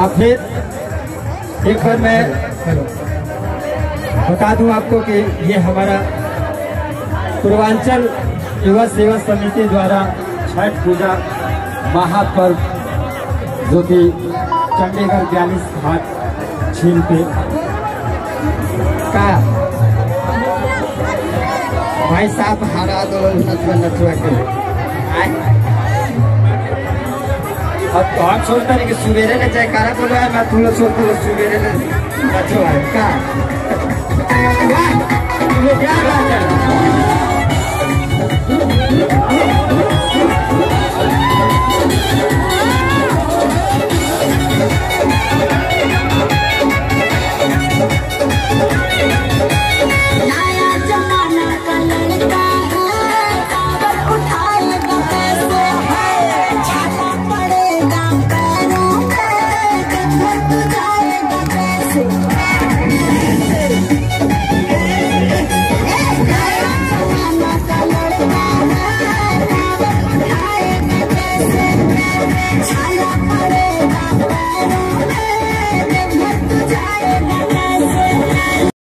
अब फिर एक बार मैं बता दूं आपको कि ये हमारा पूर्वांचल युवा सेवा समिति द्वारा छठ पूजा महापर्व जो कि चंडीगढ़ 42 घाट झील पे का भाई साहब हरा दो नचुआ के अब तो हम सोचता नहीं कि सुबेरे ने जयकारा बोला है, मैं तुम लोग सोचते हो सुबेरे ने नचुआ है का ये क्या बात है। पड़ेगा पैरों पे